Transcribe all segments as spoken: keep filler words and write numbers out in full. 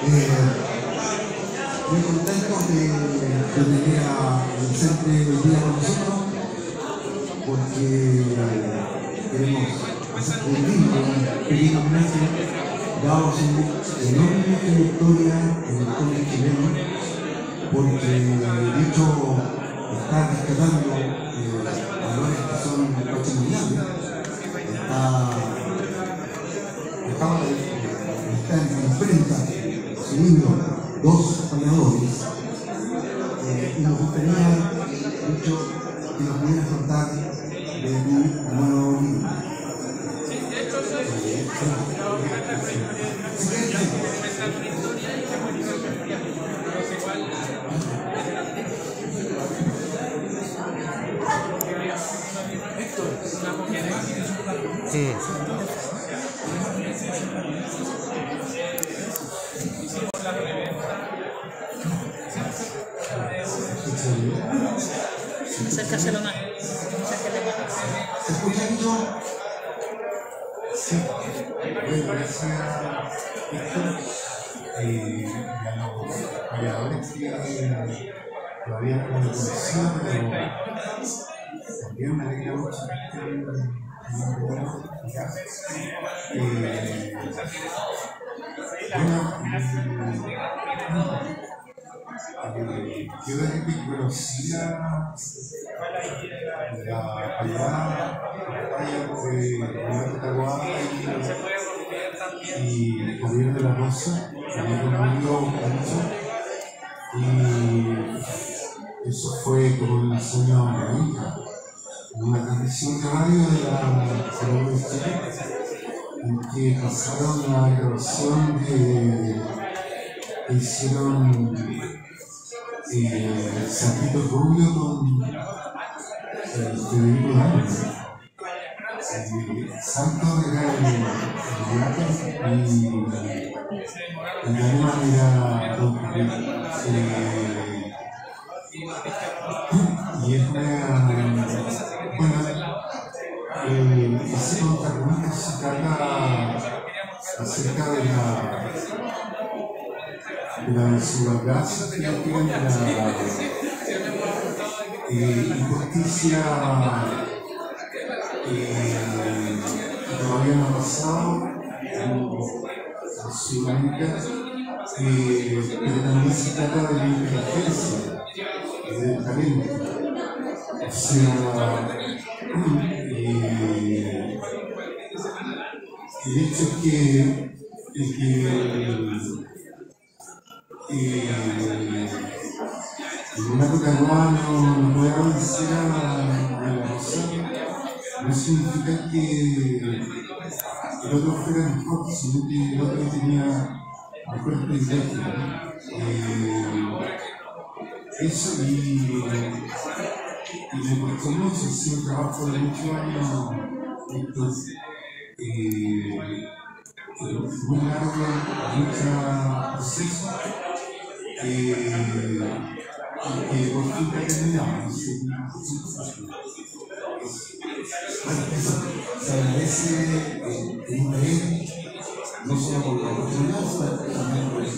Muy contentos de, de tener a Vicente hoy día con nosotros, porque queremos hacer un pequeño homenaje dado su enorme trayectoria en el cómic chileno, porque de hecho está rescatando eh, valores que son patrimoniales. Está, acaba de estar en imprenta su libro Dos Españadores, eh, y nos gustaría mucho que nos pudieras contar de tu nuevo libro. Sí. Acércaselo más. ¿Se escucha mucho? Sí. Bueno, gracias, Víctor. Eh, a los apoyadores que todavía no me conocían, pero también me alegra mucho que estén teniendo bueno. Eh, bueno, eh, yo desde que conocí la la allá de Leonardo Taboada y Javier de la Rosa, también conmigo mucho, y eso fue como en los años noventa, en una transmisión de radio de la Salud de Chile, en que pasaron la grabación de que hicieron eh, Santito Rubio con eh, Federico Dávalos. Eh, Santo era el, el gato y el alemán era Don Javier. Eh, y es una, bueno, eh, ese protagonista se trata acerca de la de la desigualdad social, de la eh, injusticia eh, que todavía no ha pasado en Sudamérica, eh, pero también se trata de la inteligencia y del talento. O sea, eh, el hecho es que, es que Eh, Leonardo Taboada no, no puede vencer a la Rosa, no significa que el otro fuera mejor, sino que el otro tenía mejores privilegios. Eh, eso y, y me costó mucho, ha sido un trabajo de muchos años, entonces, eh, muy largo, mucho proceso. Eh, y que por fin terminamos. Bueno, eso se agradece el interés, no solo por la oportunidad, sino también por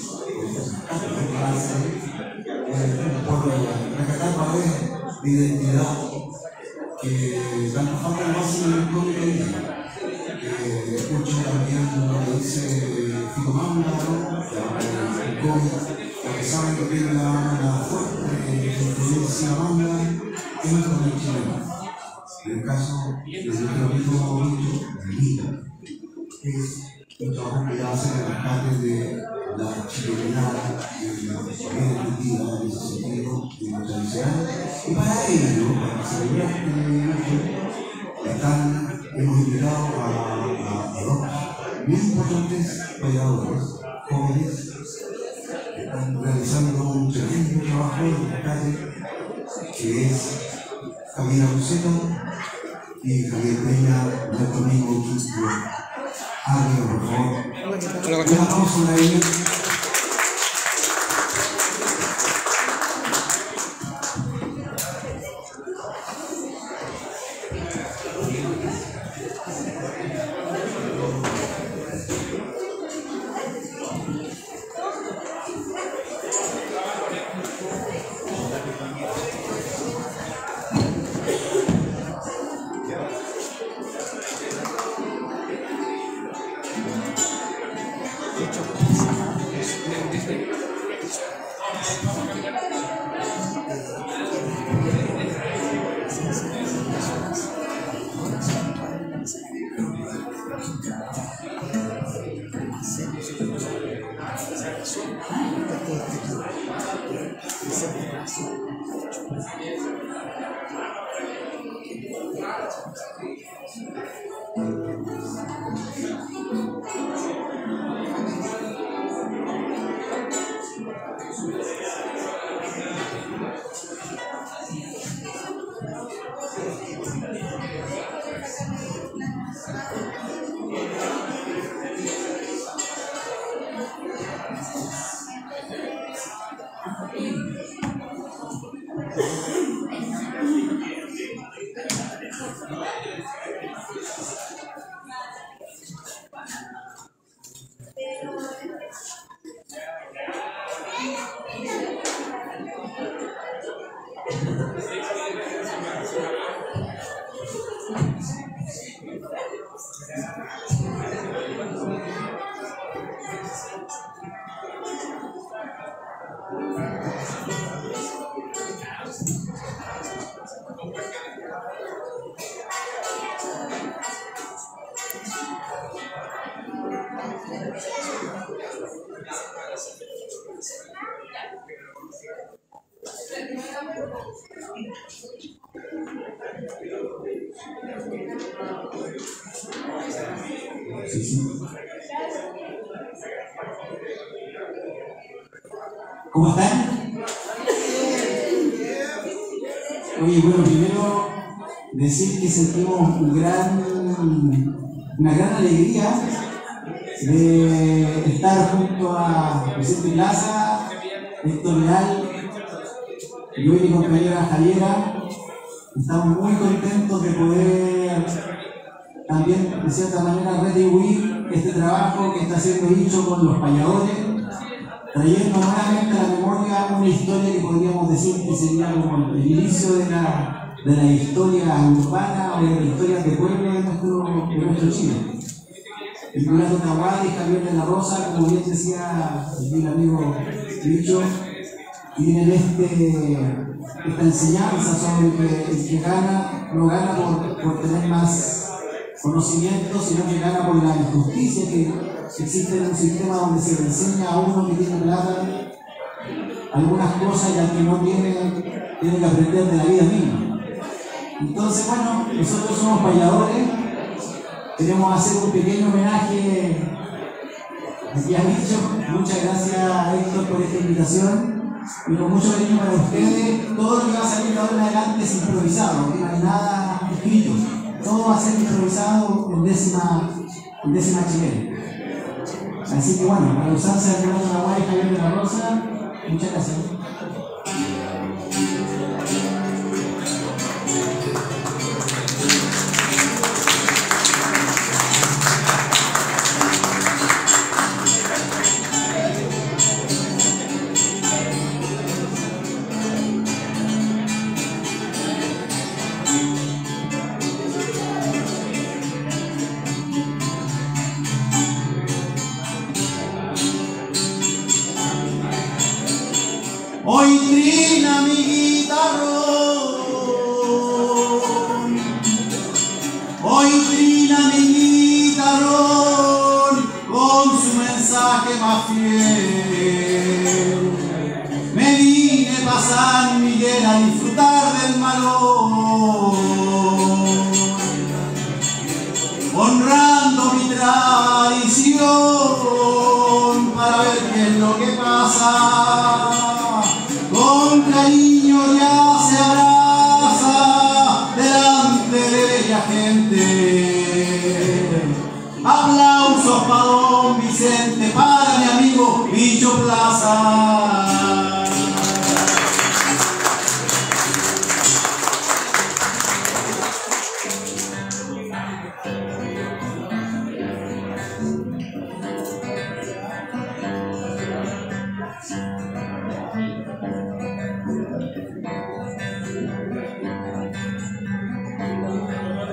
por rescatar valores de identidad que tanto falta el máximo en el cómic hoy día. Escucho también lo que dice Fico Manda, el cómic, porque saben que tiene una fuerte influencia manda en el cómic chileno. En el caso de nuestro amigo Mito, que es un trabajo que hace el rescate de la chilenidad, de la identidad, en ese sentido, de lo tradicional. Y para ello, para celebrar este hecho, están, hemos invitado a, a, a dos muy importantes peleadores jóvenes que están realizando un tremendo trabajo de rescate, que es Javier Abuceto y Javier Peña, nuestro amigo Quisquio. Alguien, por favor. Un aplauso a ellos. Sí, sí. ¿Cómo están? Oye, bueno, primero decir que sentimos un gran, una gran alegría de estar junto a Vicente Plaza, Héctor Leal, yo y mi compañera Javiera. Estamos muy contentos de poder también, de cierta manera, retribuir este trabajo que está siendo hecho con los payadores, trayendo nuevamente a la memoria una historia que podríamos decir que sería como el inicio de la, de la historia urbana o de la historia de pueblo de nuestro, de nuestro Chile. El Nicolás Tahuada y Javier de la Rosa, como bien decía el amigo Dicho, tienen este, esta enseñanza sobre que el que gana no gana por, por tener más conocimiento, sino que gana por la injusticia que existe en un sistema donde se le enseña a uno que tiene plata algunas cosas y al que no tiene, tiene que aprender de la vida misma. Entonces, bueno, nosotros somos payadores, queremos hacer un pequeño homenaje aquí a Dicho. Muchas gracias, Héctor, por esta invitación. Y con mucho cariño para ustedes. Todo lo que va a salir de ahora en adelante es improvisado, no hay nada escrito. Todo va a ser improvisado en décima, en décima chilena. Así que bueno, para usarse de Nicolás Tahuada y Javier de la Rosa, muchas gracias. Hoy trina mi guitarrón, hoy trina mi guitarrón con su mensaje más fiel. Me vine pa' San Miguel a disfrutar del malón, honrando mi tradición para ver qué es lo que pasa. Con cariño ya se abraza delante de bella gente. Aplausos para don Vicente, para mi amigo Bicho Plaza.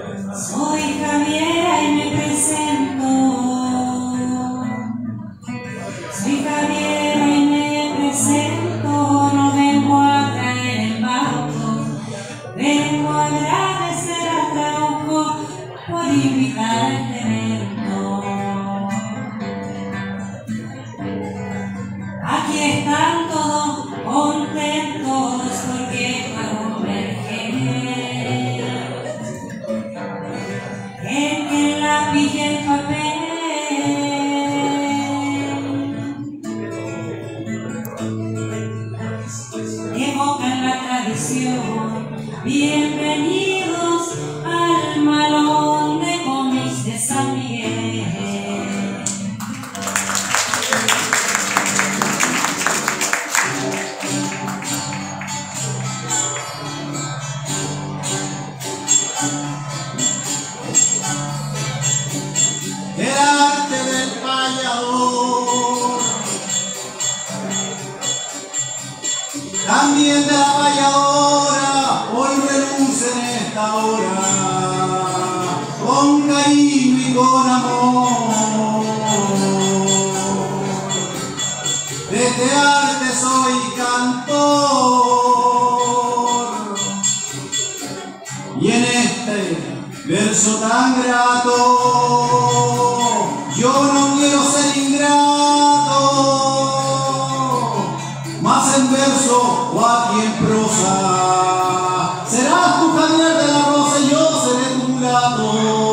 Soy Javiera y me presento aquí están todos contentos porque para converger en el lápiz y el papel evocan la tradición. Bienvenidos al malón de cómics de San Miguel. El arte del payador, también de la payadora, hoy reluce en esta hora, con cariño y con amor. De este arte soy cantor, y en este verso tan grato, yo no quiero ser ingrato, más en verso o aquí en prosa, serás tu Javier de la Rosa y yo seré tu mulato.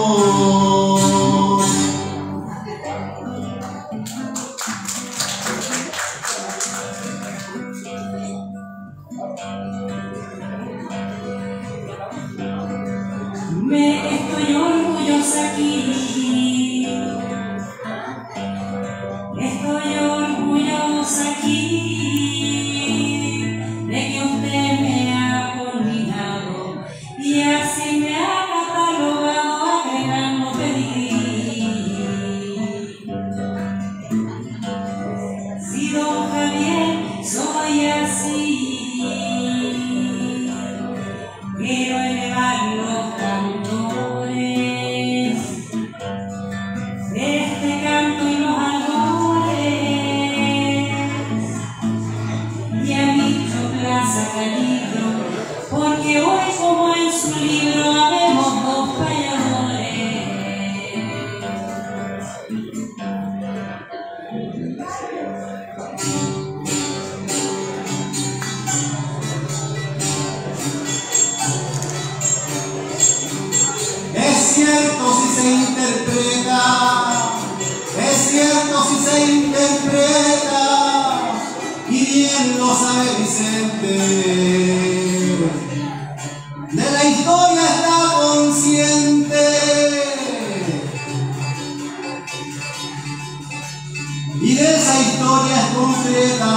Me estoy orgullosa aquí, estoy orgullosa aquí de que usted me ha convidado y así me ha catalogado agregando pedigrí. Si don Javier soy así, quiero elevar los cantores de este canto y los albores, y a dicho Plaza Calibro, porque hoy como en su libro habemos dos payadores. Es cierto si se interpreta, es cierto si se interpreta, y bien lo sabe Vicente, de la historia está consciente, y de esa historia es concreta.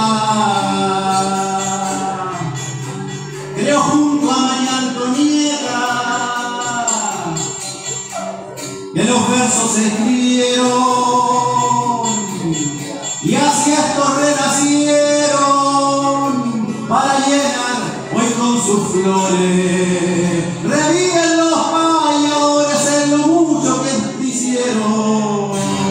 Creo junto a María Antonieta que los versos se escribieron y así estos renacieron para llenar hoy con sus flores. Reviven los payadores en lo mucho que te hicieron.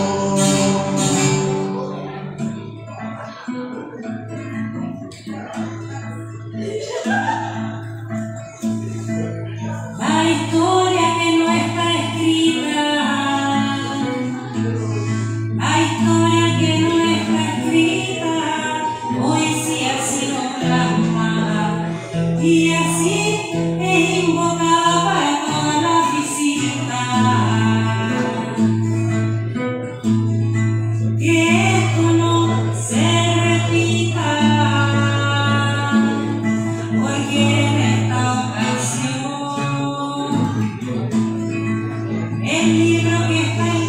La historia que no está escrita, la historia que no está escrita, hoy sí ha sido plasmada y así es invocada para todas las visitas. Que esto no se repita, porque en esta ocasión el libro que está en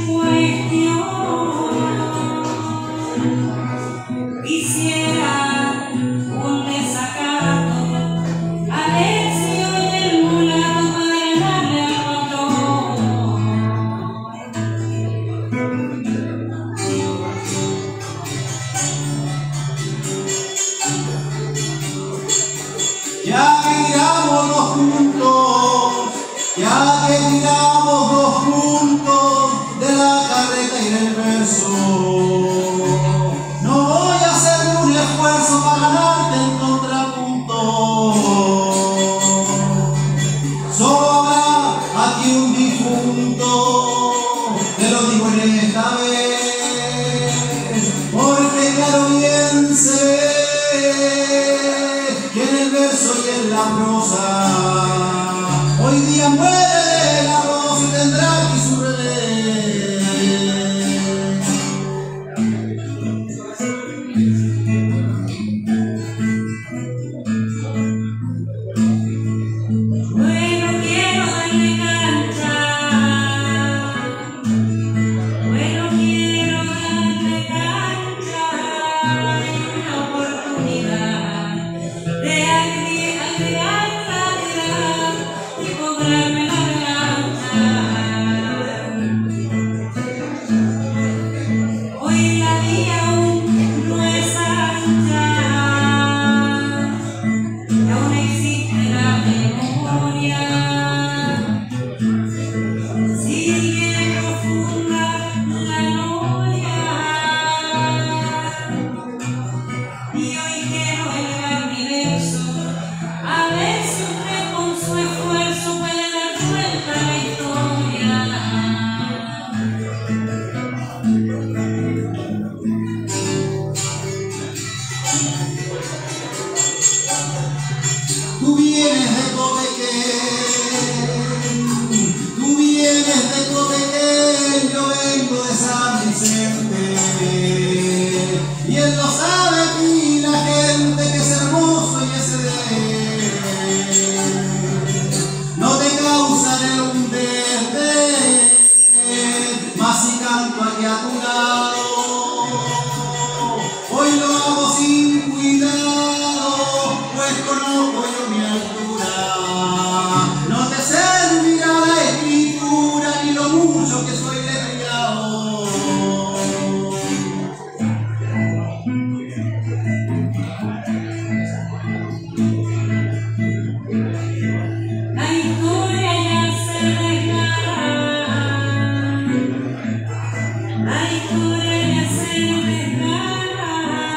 cuestión quisiera un desacato, Alexio y el mulato para ganarle al patrón. Ya que tiramos dos juntos, ya que tiramos dos juntos de la carreta y del verso, no voy a hacer un esfuerzo para ganarte el contrapunto. Solo habrá aquí un difunto, te lo digo en esta vez, porque claro bien sé y en la prosa. Hoy día muere el arroz y tendrá aquí su revés. Bueno, quiero darle cancha. Bueno, quiero darle cancha y una oportunidad de agregar la vida y cobrarme la revancha. Hoy la vía aún no es ancha y aún existe la memoria. Sigue profunda la noria y hoy quiero elevar mi verso a ver si usted con su esfuerzo puede dar vuelta a la historia. Tú vienes de Copequén, tú vienes de Copequén, yo vengo de San Vicente. Y él lo sabe aquí la gente que es hermoso y ese de no te causaré un desdén, mas si canto aquí a tu lado, hoy lo hago sin cuidado, pues conozco yo mi altura. No te servirá la escritura ni lo mucho que soy letrado. La historia ya se declara, la historia ya se declara,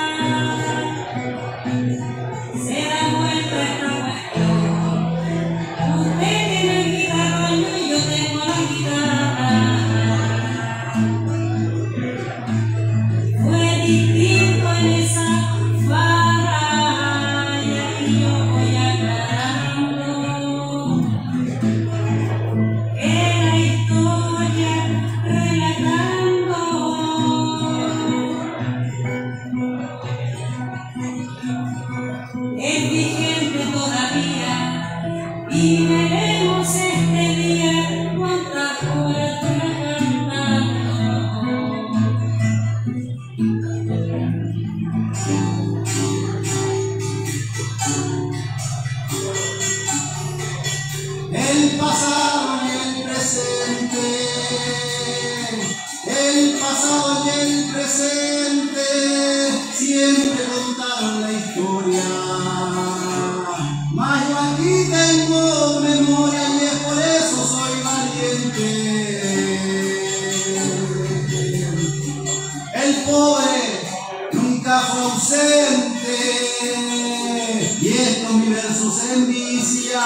se da vuelta esta cuestión. Usted tiene el guitarroño y yo tengo la guitarra. Fue distinto en esa farra y aquí yo voy aclarando que la historia relatando es vigente todavía y veremos este día cuántas horas dura cantando. El pasado y el presente, el pasado y el presente siempre contaron la historia. Mas yo aquí tengo memoria y es por eso soy valiente. El pobre nunca fue ausente y esto mi verso se envicia.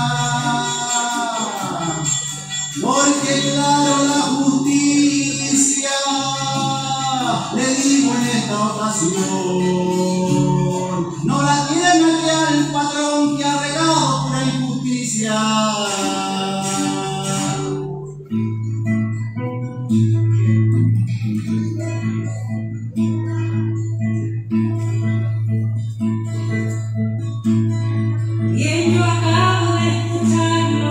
Porque claro la justicia le digo en esta ocasión, no la tiene el real patrón que ha regado pura injusticia. Bien, yo acabo de escucharlo.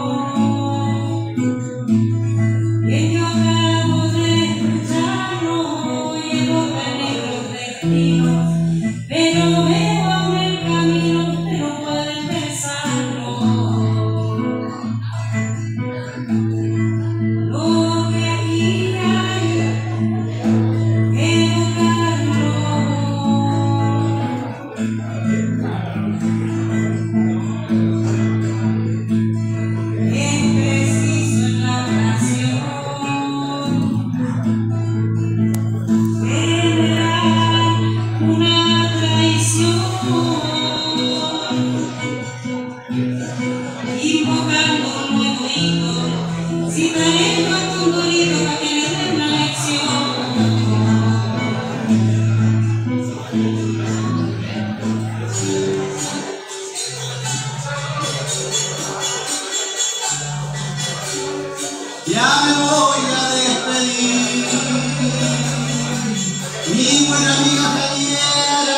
Bien, yo acabo de escucharlo y evoca negros destinos. Pero veo aún el camino, pero puedo empezarlo. Lo que aquí hay, evocarlo. Es preciso en la oración generar nuestra amiga Javiera.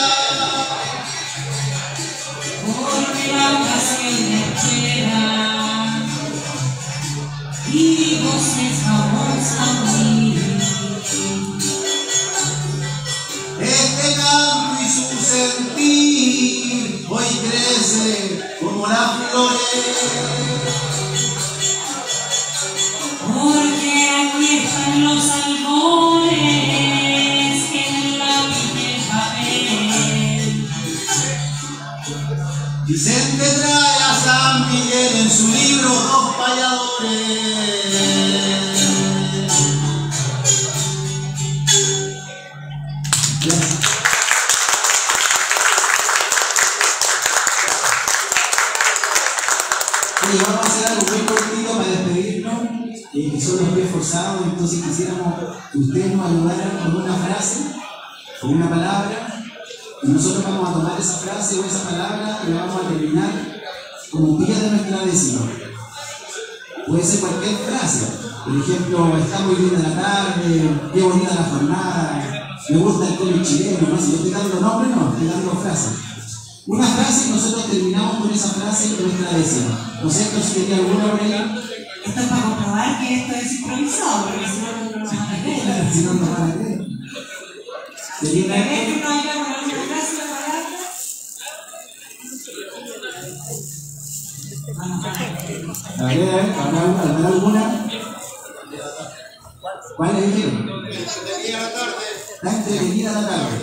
Porque la ocasión me espera y vos es famosa a mí. Este canto y su sentir hoy crece como las flores. Porque aquí están los albores que en la vida el papel. Vicente trae a San Miguel en su libro Dos Payadores. Y vamos a hacer algo muy cortito para despedirnos, eh, que son los muy esforzados, entonces quisiéramos que ustedes nos ayudaran con una frase, con una palabra, y nosotros vamos a tomar esa frase o esa palabra y la vamos a terminar como pilla de nuestra décima. Puede ser cualquier frase, por ejemplo, está muy linda la tarde, qué bonita la jornada, me gusta el cómic chileno, no sé, yo estoy dando nombre, no, estoy dando frases. Una frase y nosotros terminamos con esa frase en nuestra décima. ¿No es cierto? Si tenía alguna por ahí. Esto es para comprobar que esto es improvisado, porque si no, no nos van a creer. Si no, no van a creer. Sería una ¿Crees que no haya con alguna frase la palabra? A ver, a ver, ¿habrá habrá alguna? ¿Cuál le dijeron? Entretenida la tarde. Está entretenida la tarde.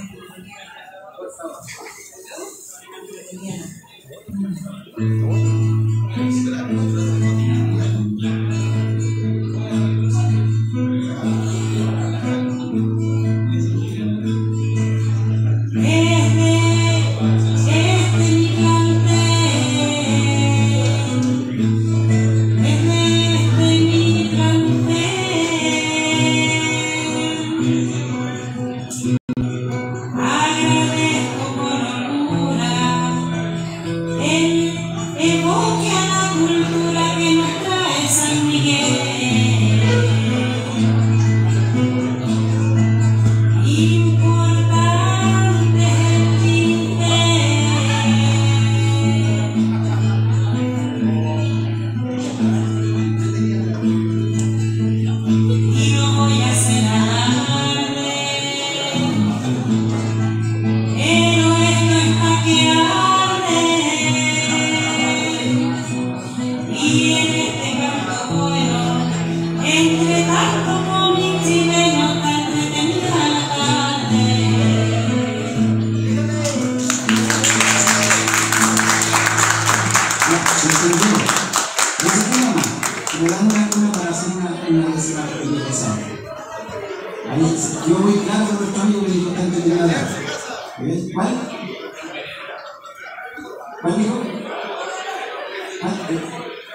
Agradezco por holgura el evoque a la cultura que nos trae San Miguel. Importante es el tinte y no voy a hacer alarde. Pero esto es pa' que arde. Y en este canto bueno, entre tanto cómic chileno, tan entretenida la tarde. Ya, se entendió. No se queda más. Me dan una cuna para hacer una, una décima interesante. Ahí yo voy claro con nuestro amigo que dijo está entendida la tarde. ¿Ves? ¿Cuál? ¿Cuál dijo? ¿Cuál? Eh.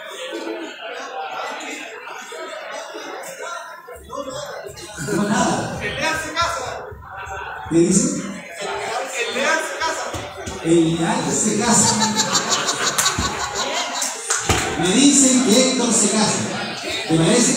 No, nada. El leal se casa. ¿Qué dice? El leal se casa. El leal se casa. Me dicen que Héctor se casa. ¿Te parece?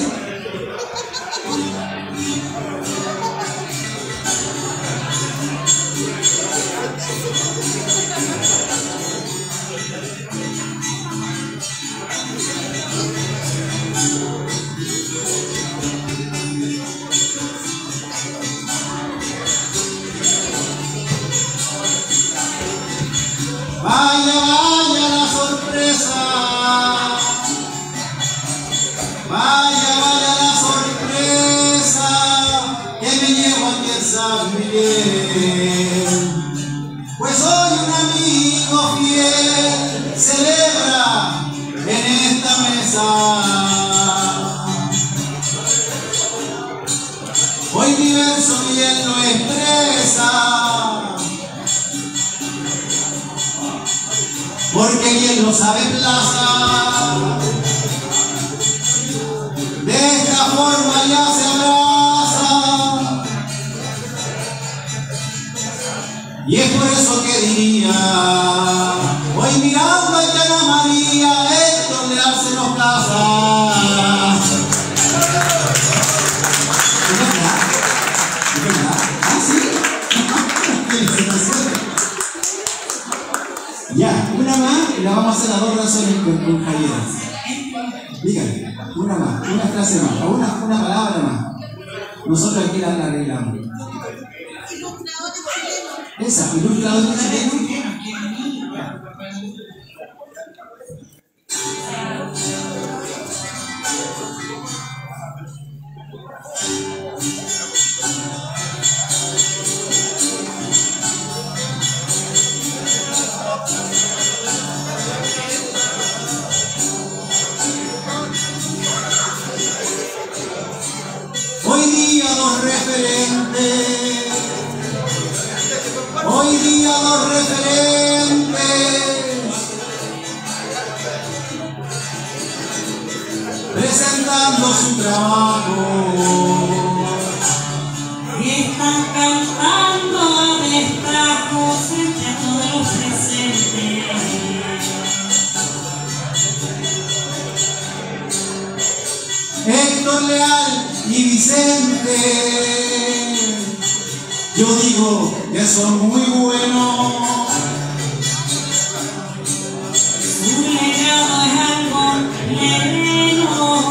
Vaya, vaya la sorpresa. Vaya, vaya la sorpresa que me llevo aquí en San Miguel. Pues hoy un amigo fiel celebra en esta mesa. Hoy mi verso bien lo expresa. Porque bien lo sabe Plaza, de esta forma ya se abraza, y es por eso que diría, hoy mirando a Ana María, Héctor Leal se nos casa. ¿Es verdad? ¿Es verdad? Ah, sí. y la vamos a hacer a dos razones con, con Javier. Dígale, una más, una frase más, o una, una palabra más. Nosotros aquí la, la arreglamos. Esa, ilustrador chileno. Hoy día dos referentes, hoy día dos referentes, presentando su trabajo, y están cantando a destajo frente a todos los presentes. Héctor Leal y Vicente, yo digo que son muy buenos. Su legado es algo pleno,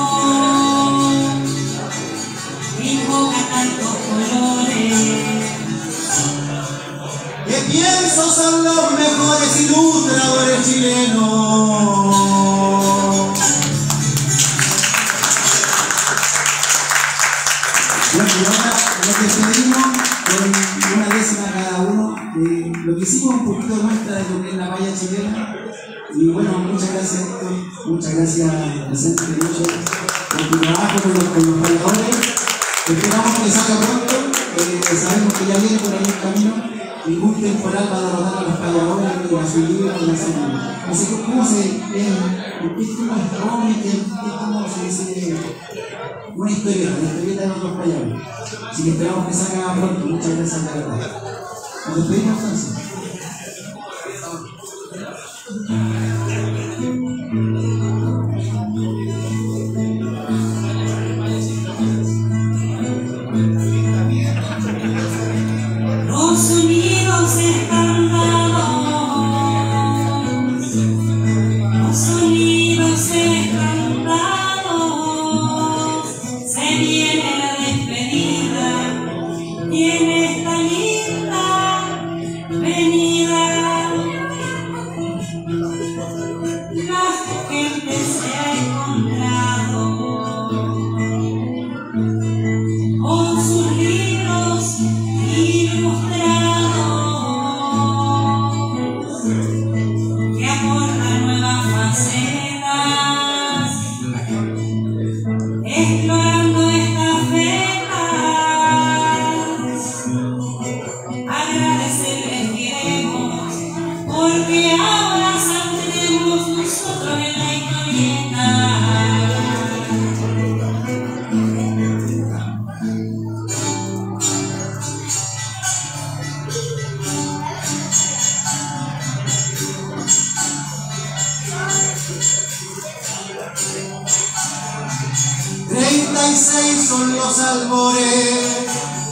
invoca tantos colores. Que pienso son los mejores ilustradores chilenos. Bueno, y ahora nos despedimos con una décima cada uno. Eh, lo que hicimos un poquito muestra de lo que es la valla chilena. Y bueno, muchas gracias Héctor, muchas gracias Vicente Derecho por tu trabajo con los, con los bailadores. Esperamos que salga pronto. Eh, sabemos que ya viene por ahí el camino. Ningún temporal va a derrotar a los payadores ni a su libro ni a su libro. No sé cómo se. ¿En qué tipo de cómic? ¿En qué cómo se dice? Una historieta, una historieta de otros payadores. Así que esperamos que salga pronto. Muchas gracias, de verdad. Nos despedimos entonces. Los sonidos están dados, los sonidos están dados, se viene la despedida y en esta linda venida la gente se ha encontrado con sus libros ilustrados que aportan nuevas facetas, explorando estas vetas. Agradecerles queremos porque ahora saldremos nosotros en la historieta. Treinta y seis son los albores,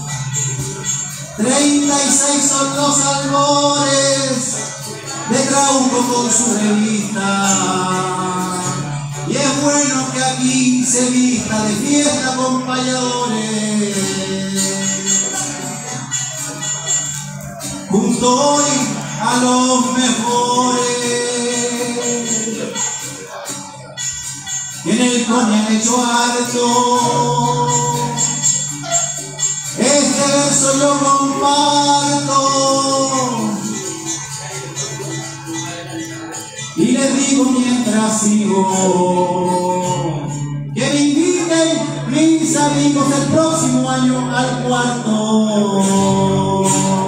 treinta y seis son los albores de Trauco con su revista. Y es bueno que aquí se vista de fiesta con payadores. Junto hoy a los mejores que en el Cone han hecho harto. Este verso yo comparto y les digo mientras sigo que me inviten mis amigos el próximo año al cuarto.